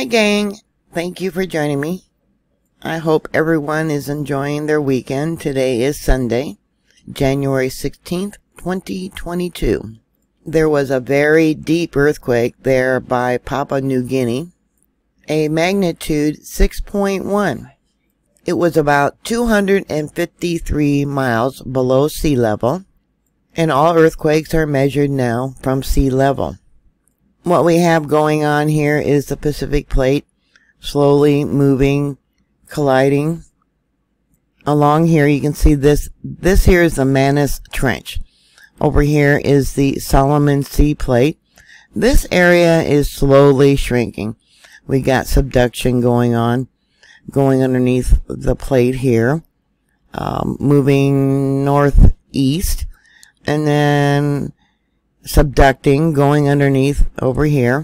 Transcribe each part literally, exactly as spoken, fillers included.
Hi gang, thank you for joining me. I hope everyone is enjoying their weekend. Today is Sunday, January sixteenth, twenty twenty-two. There was a very deep earthquake there by Papua New Guinea, a magnitude six point one. It was about two hundred fifty-three miles below sea level, and all earthquakes are measured now from sea level. What we have going on here is the Pacific Plate slowly moving, colliding. Along here you can see this, this here is the Manus Trench. Over here is the Solomon Sea Plate. This area is slowly shrinking. We got subduction going on, going underneath the plate here, um, moving northeast, and then subducting, going underneath over here.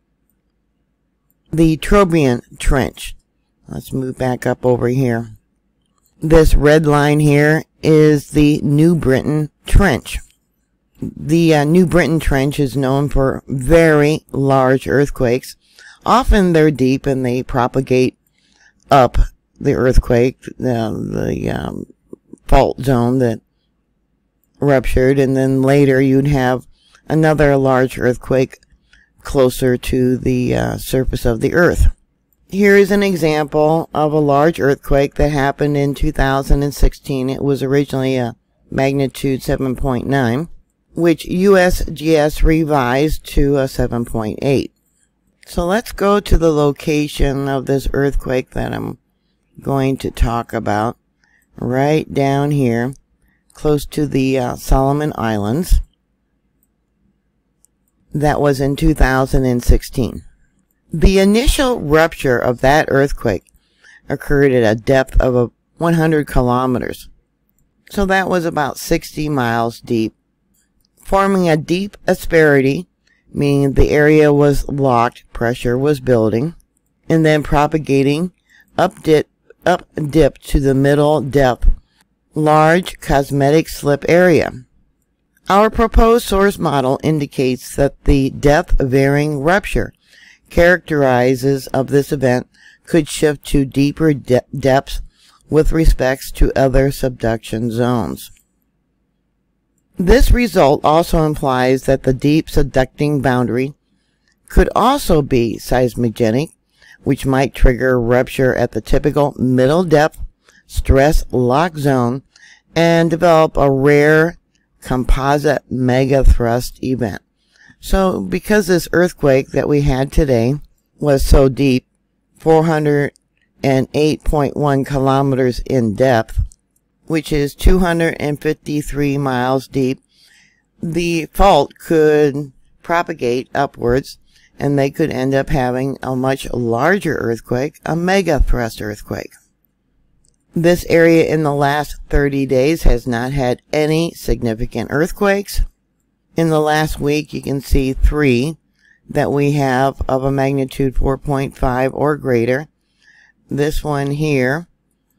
The Trobriand Trench. Let's move back up over here. This red line here is the New Britain Trench. The uh, New Britain Trench is known for very large earthquakes. Often they're deep and they propagate up the earthquake, the, the um, fault zone that ruptured, and then later you'd have another large earthquake closer to the uh, surface of the earth. Here is an example of a large earthquake that happened in two thousand sixteen. It was originally a magnitude seven point nine, which U S G S revised to a seven point eight. So let's go to the location of this earthquake that I'm going to talk about. Right down here, close to the uh, Solomon Islands. That was in two thousand sixteen. The initial rupture of that earthquake occurred at a depth of a one hundred kilometers. So that was about sixty miles deep, forming a deep asperity, meaning the area was locked, pressure was building, and then propagating up dip, up dip to the middle depth, large cosmetic slip area. Our proposed source model indicates that the depth-varying rupture characterizes of this event could shift to deeper de depths with respects to other subduction zones. This result also implies that the deep subducting boundary could also be seismogenic, which might trigger rupture at the typical middle depth stress lock zone and develop a rare composite megathrust event. So because this earthquake that we had today was so deep, four hundred eight point one kilometers in depth, which is two hundred fifty-three miles deep, the fault could propagate upwards and they could end up having a much larger earthquake, a megathrust earthquake. This area in the last thirty days has not had any significant earthquakes. In the last week, you can see three that we have of a magnitude four point five or greater. This one here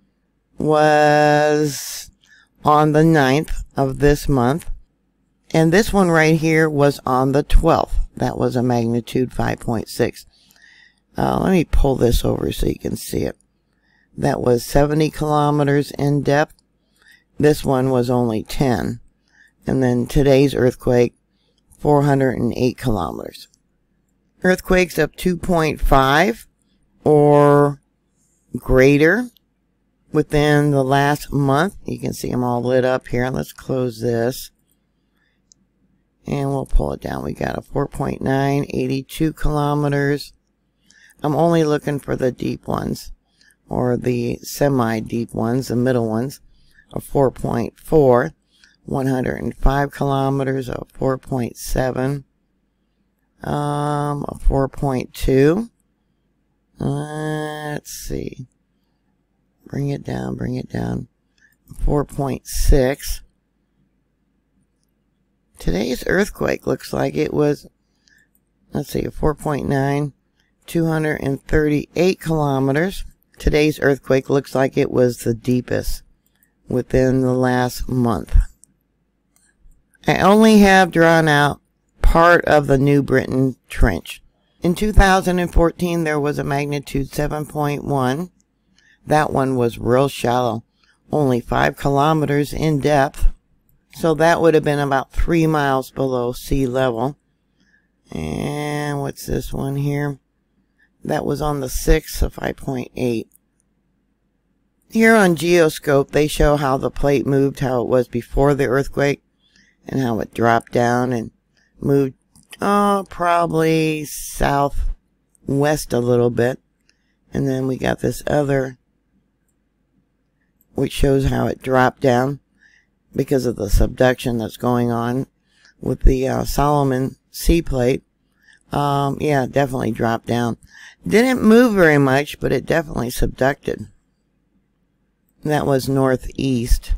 was on the ninth of this month. And this one right here was on the twelfth. That was a magnitude five point six. Uh, let me pull this over so you can see it. That was seventy kilometers in depth. This one was only ten. And then today's earthquake, four hundred eight kilometers. Earthquakes of two point five or greater within the last month. You can see them all lit up here. Let's close this. And we'll pull it down. We got a four point nine, eighty-two kilometers. I'm only looking for the deep ones, or the semi-deep ones, the middle ones, a four point four, one hundred five kilometers, a four point seven, um, a four point two. Uh, let's see. Bring it down, bring it down. four point six. Today's earthquake looks like it was, let's see, a four point nine, two hundred thirty-eight kilometers. Today's earthquake looks like it was the deepest within the last month. I only have drawn out part of the New Britain Trench. In two thousand fourteen, there was a magnitude seven point one. That one was real shallow, only five kilometers in depth. So that would have been about three miles below sea level. And what's this one here? That was on the sixth of five point eight. Here on Geoscope, they show how the plate moved, how it was before the earthquake, and how it dropped down and moved, oh, probably southwest a little bit. And then we got this other, which shows how it dropped down because of the subduction that's going on with the uh, Solomon Sea Plate. Um, yeah, definitely dropped down. Didn't move very much, but it definitely subducted. That was northeast.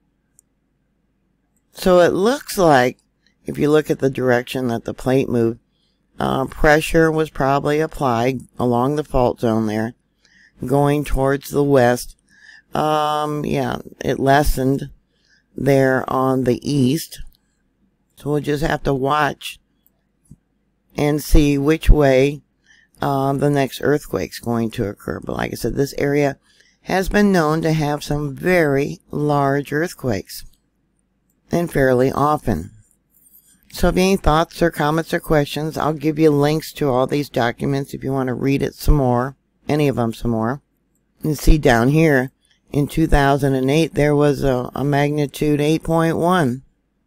So it looks like, if you look at the direction that the plate moved, uh, pressure was probably applied along the fault zone there, going towards the west. Um, yeah, it lessened there on the east. So we'll just have to watch and see which way uh, the next earthquake's going to occur. But like I said, this area has been known to have some very large earthquakes, and fairly often. So if you have any thoughts or comments or questions, I'll give you links to all these documents if you want to read it some more, any of them some more. You see down here, in two thousand eight, there was a, a magnitude eight point one.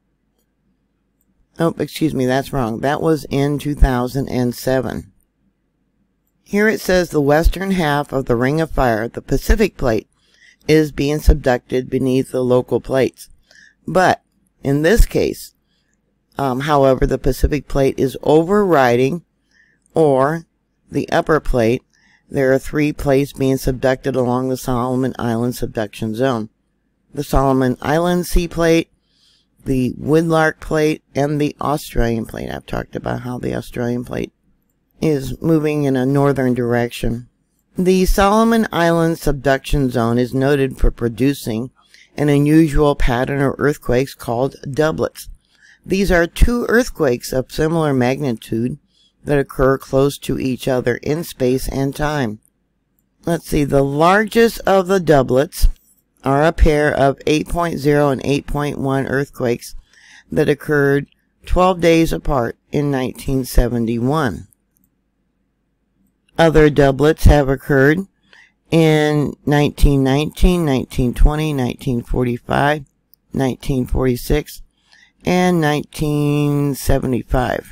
Oh, excuse me, that's wrong. That was in two thousand seven. Here it says the western half of the Ring of Fire, the Pacific Plate, is being subducted beneath the local plates. But in this case, um, however, the Pacific Plate is overriding, or the upper plate. There are three plates being subducted along the Solomon Island subduction zone. The Solomon Island Sea Plate, the Woodlark Plate, and the Australian Plate. I've talked about how the Australian Plate is moving in a northern direction. The Solomon Island subduction zone is noted for producing an unusual pattern of earthquakes called doublets. These are two earthquakes of similar magnitude that occur close to each other in space and time. Let's see, the largest of the doublets are a pair of eight point zero and eight point one earthquakes that occurred twelve days apart in nineteen seventy-one. Other doublets have occurred in nineteen nineteen, nineteen twenty, nineteen forty-five, nineteen forty-six, and nineteen seventy-five.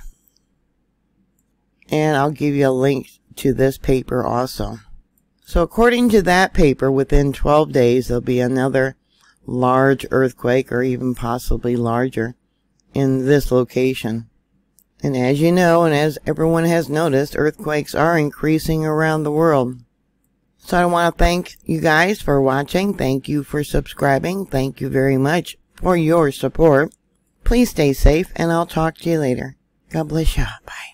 And I'll give you a link to this paper also. So according to that paper, within twelve days, there'll be another large earthquake, or even possibly larger, in this location. And as you know, and as everyone has noticed, earthquakes are increasing around the world. So I want to thank you guys for watching. Thank you for subscribing. Thank you very much for your support. Please stay safe, and I'll talk to you later. God bless you. Bye.